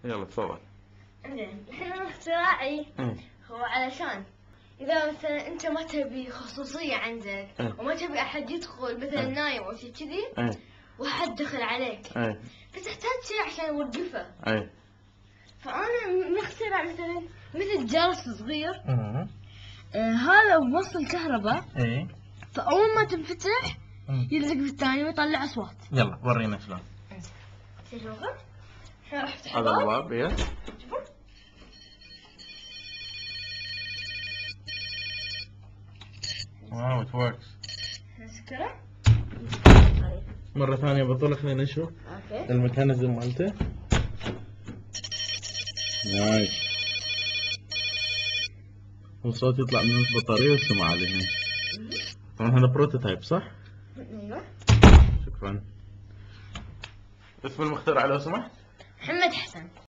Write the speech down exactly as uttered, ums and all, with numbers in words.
يلا تفضل. زين الحين اختراعي أه. هو علشان اذا مثلا انت ما تبي خصوصيه عندك أه. وما تبي احد يدخل مثلا أه. نايم او شيء كذي أه. وحد دخل عليك أه. فتحتاج شيء عشان يوقفه. أه. فانا مخترع مثلا مثل جرس صغير. أه. آه هذا بوصل كهرباء. إيه. فاول ما تنفتح أه. يلزق في الثاني ويطلع اصوات. يلا ورينا شلون. شوفوا الحين راح افتح هذا الباب. يس. شوفوا واو ات وركس. نسكره. مرة ثانية بطل خلينا نشوف اوكي الميكانيزم مالته. نايس. والصوت يطلع من البطارية والسماعة عليه. طبعا هذا بروتوتايب صح؟ ايوه. شكرا. اسم المخترع لو سمحت؟ محمد حسن.